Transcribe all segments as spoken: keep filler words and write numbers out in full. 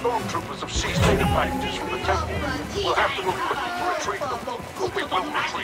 stormtroopers have seized data packages from the temple. We'll have to move quickly to retrieve them. We will retreat.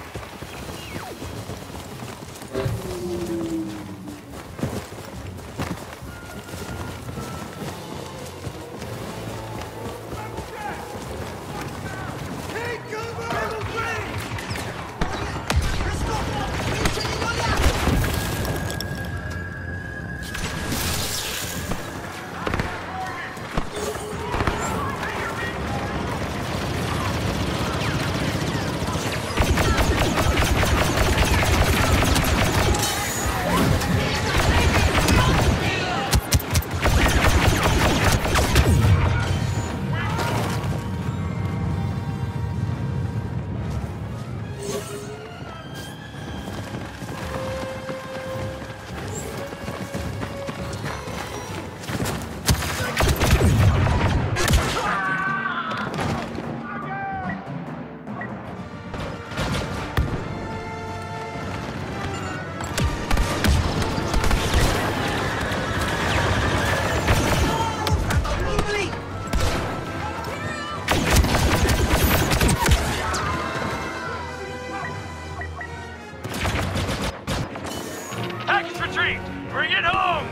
Bring it home!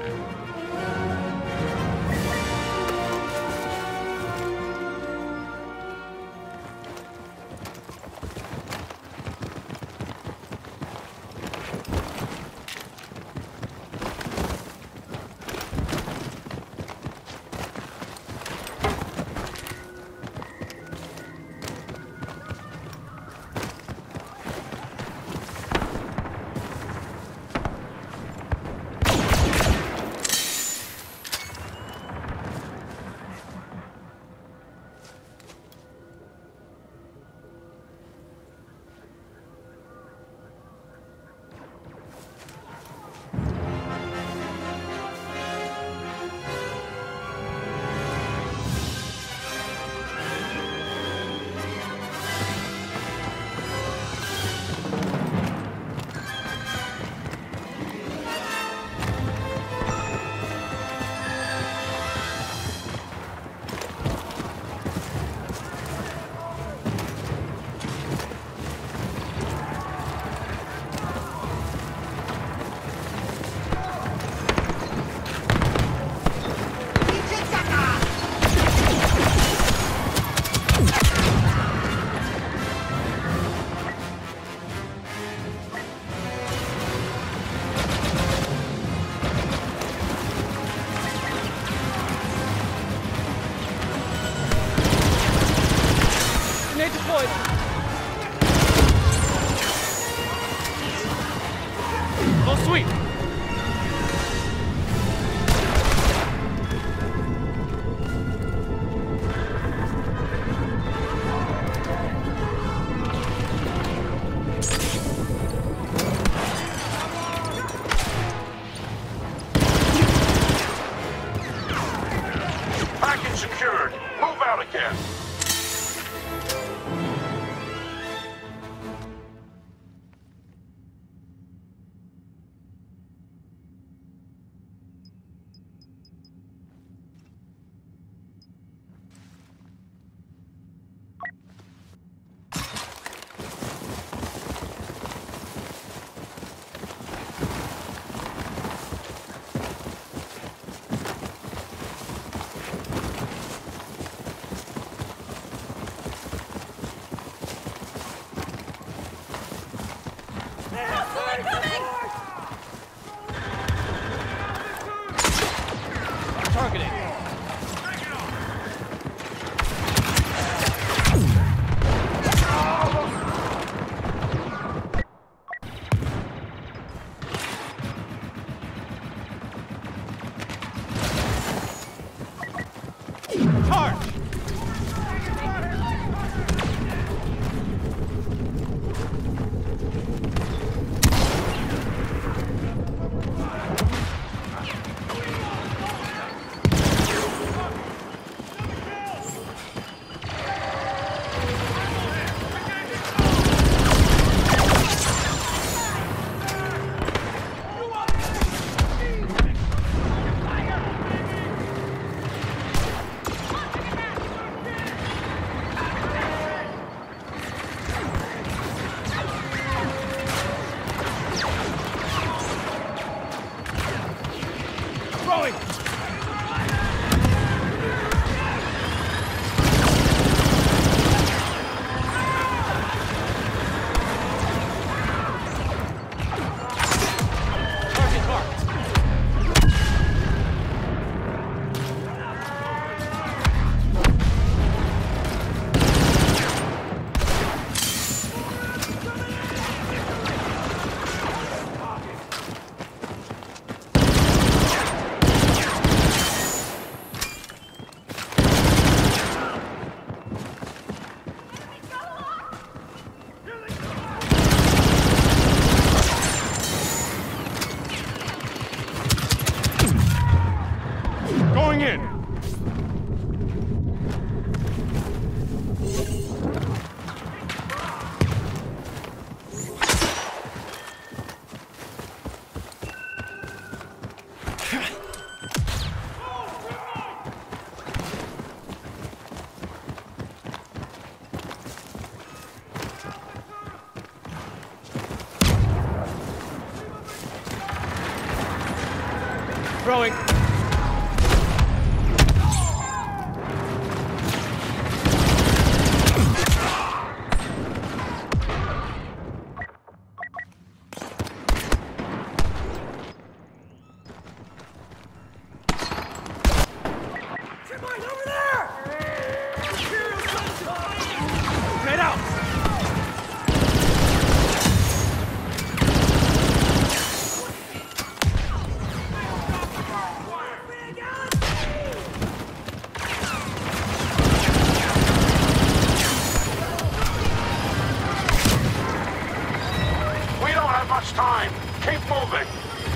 Full sweep. Package secured. Move out again. Targeting. Charge! Throwing. Grenade out! We don't have much time. Keep moving.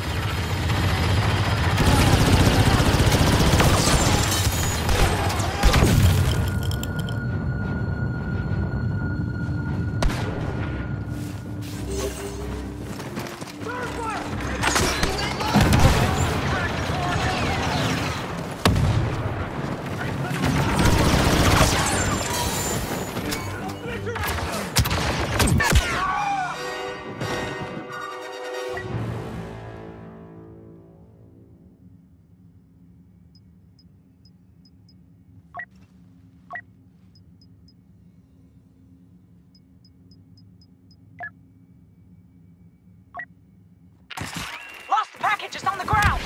Lost the package, it's on the ground!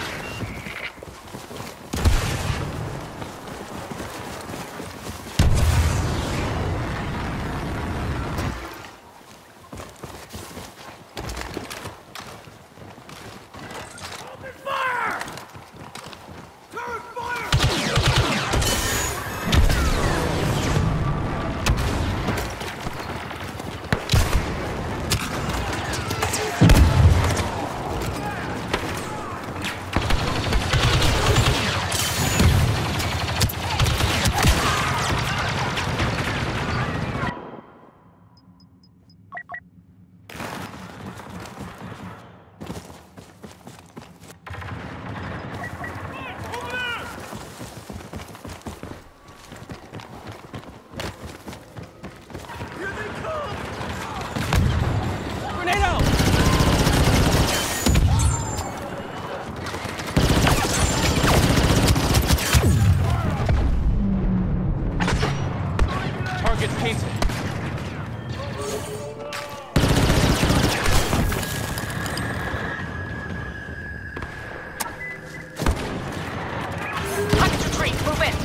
Open fire! Turret fire! Grenade out! Target painted. Package retreat, move in!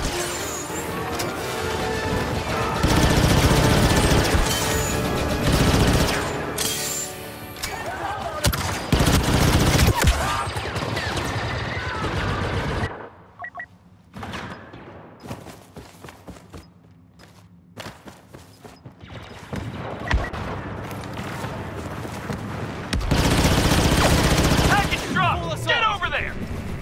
Package dropped! Get over there!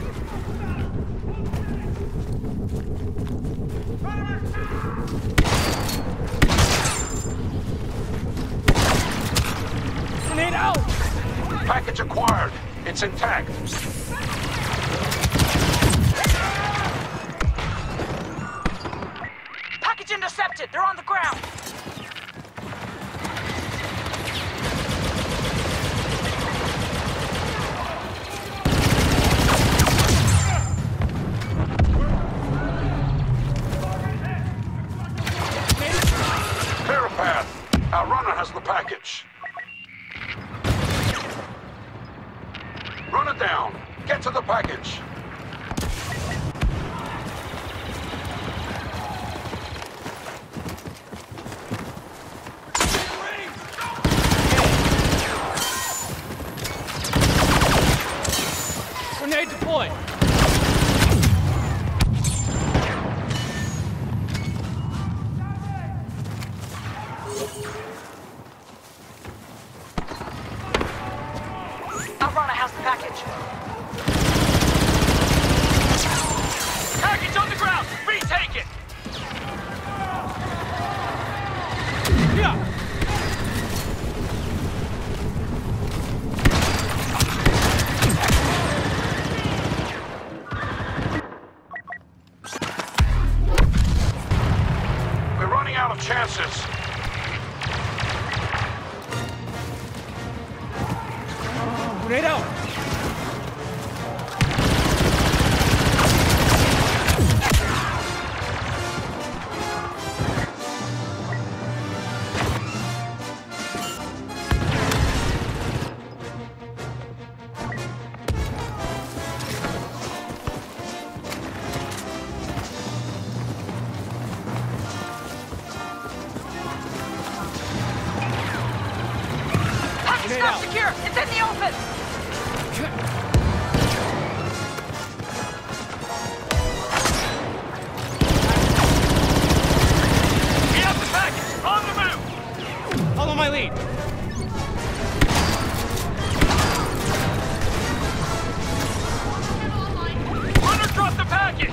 Grenade out! Package acquired. It's intact. Package intercepted, they're on the ground! Clear a path. Our runner has the package. Run it down. Get to the package. Grenade deployed. Our runner has the package. Package on the ground! Retake it! Yeah! We're running out of chances. Grenade out! It's Grenade not out. secure! It's in the open! We have the package! On the move! Follow my lead. Runners drop the package!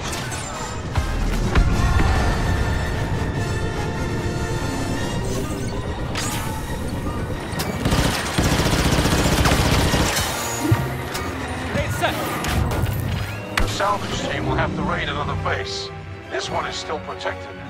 Grenade set. The salvage team will have to raid another base. This one is still protected.